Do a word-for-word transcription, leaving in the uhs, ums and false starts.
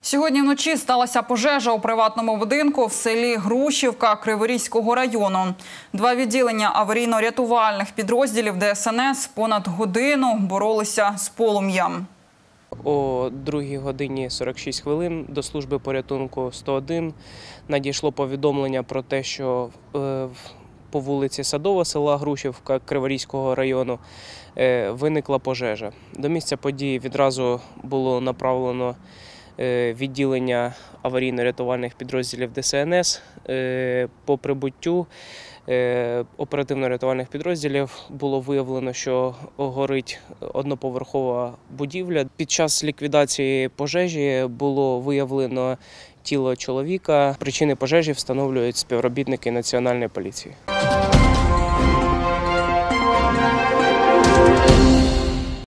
Сьогодні вночі сталася пожежа у приватному будинку в селі Грушівка Криворізького району. Два відділення аварійно-рятувальних підрозділів Де Ес Ен Ес понад годину боролися з полум'ям. О другій годині сорок шість хвилин до служби порятунку сто один надійшло повідомлення про те, що по вулиці Садова села Грушівка Криворізького району виникла пожежа. До місця події відразу було направлено відділення аварійно-рятувальних підрозділів Де Ес Ен Ес. По прибуттю оперативно-рятувальних підрозділів було виявлено, що горить одноповерхова будівля. Під час ліквідації пожежі було виявлено тіло чоловіка. Причини пожежі встановлюють співробітники Національної поліції.